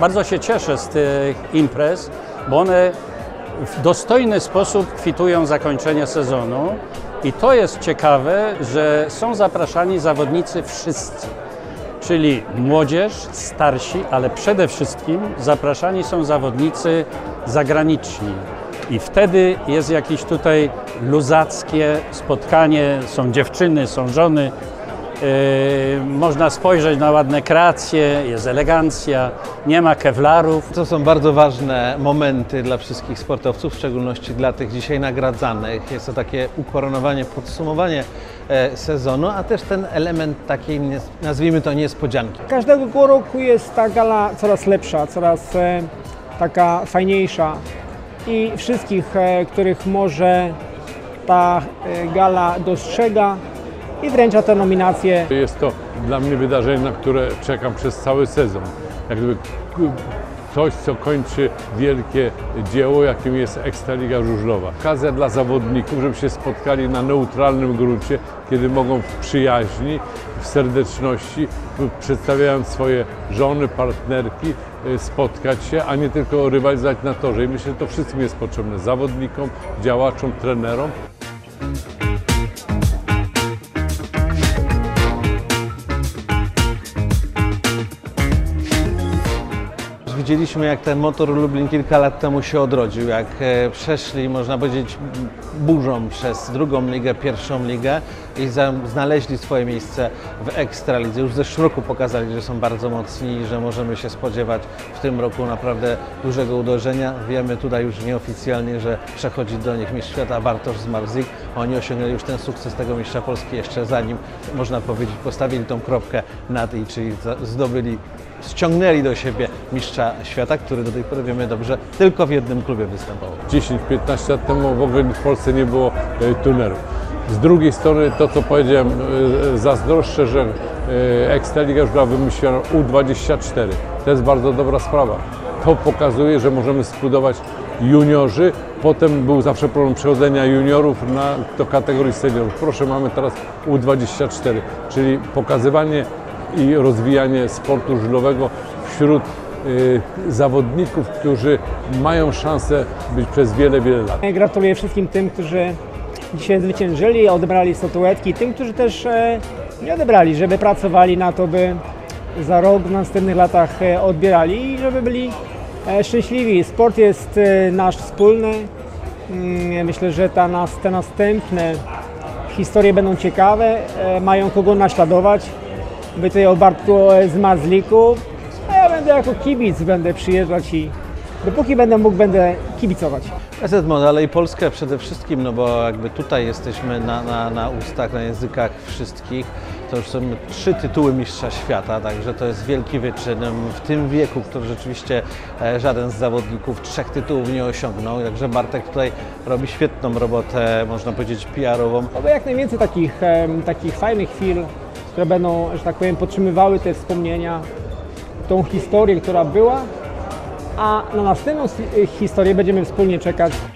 Bardzo się cieszę z tych imprez, bo one w dostojny sposób kwitują zakończenie sezonu i to jest ciekawe, że są zapraszani zawodnicy wszyscy, czyli młodzież, starsi, ale przede wszystkim zapraszani są zawodnicy zagraniczni. I wtedy jest jakieś tutaj luzackie spotkanie, są dziewczyny, są żony, można spojrzeć na ładne kreacje, jest elegancja, nie ma kewlarów. To są bardzo ważne momenty dla wszystkich sportowców, w szczególności dla tych dzisiaj nagradzanych. Jest to takie ukoronowanie, podsumowanie sezonu, a też ten element takiej, nazwijmy to, niespodzianki. Każdego roku jest ta gala coraz lepsza, coraz taka fajniejsza i wszystkich, których może ta gala dostrzega i wręcza te nominacje. Jest to dla mnie wydarzenie, na które czekam przez cały sezon. Jak gdyby coś, co kończy wielkie dzieło, jakim jest Ekstraliga Żużlowa. Okazja dla zawodników, żeby się spotkali na neutralnym gruncie, kiedy mogą w przyjaźni, w serdeczności, przedstawiając swoje żony, partnerki, spotkać się, a nie tylko rywalizować na torze. I myślę, że to wszystkim jest potrzebne. Zawodnikom, działaczom, trenerom. Widzieliśmy, jak ten Motor Lublin kilka lat temu się odrodził, jak przeszli, można powiedzieć, burzą przez drugą ligę, pierwszą ligę i znaleźli swoje miejsce w Ekstralidze. Już w zeszłym roku pokazali, że są bardzo mocni i że możemy się spodziewać w tym roku naprawdę dużego uderzenia. Wiemy tutaj już nieoficjalnie, że przechodzi do nich mistrz świata Bartosz Zmarzik. Oni osiągnęli już ten sukces tego mistrza Polski jeszcze zanim, można powiedzieć, postawili tą kropkę nad i, czyli ściągnęli do siebie mistrza świata, który do tej pory, wiemy dobrze, tylko w jednym klubie występował. 10-15 lat temu w ogóle w Polsce nie było tunerów. Z drugiej strony to, co powiedziałem, zazdroszczę, że Ekstraliga już była wymyślona U24. To jest bardzo dobra sprawa. To pokazuje, że możemy zbudować juniorzy. Potem był zawsze problem przechodzenia juniorów do kategorii seniorów. Proszę, mamy teraz U24, czyli pokazywanie i rozwijanie sportu żużlowego wśród zawodników, którzy mają szansę być przez wiele, wiele lat. Gratuluję wszystkim tym, którzy dzisiaj zwyciężyli, odebrali statuetki, tym, którzy też nie odebrali, żeby pracowali na to, by za rok, w następnych latach odbierali i żeby byli szczęśliwi. Sport jest nasz wspólny. Myślę, że te następne historie będą ciekawe, mają kogo naśladować. Mówię tutaj o Bartku Zmarzliku, a ja będę jako kibic, będę przyjeżdżać i dopóki będę mógł, będę kibicować. PZM, ale i Polskę przede wszystkim, no bo jakby tutaj jesteśmy na ustach, na językach wszystkich. To już są 3 tytuły mistrza świata, także to jest wielki wyczyn w tym wieku, który rzeczywiście żaden z zawodników 3 tytułów nie osiągnął. Także Bartek tutaj robi świetną robotę, można powiedzieć, PR-ową. Oby jak najwięcej takich fajnych chwil, które będą, że tak powiem, podtrzymywały te wspomnienia, tą historię, która była, a na następną historię będziemy wspólnie czekać.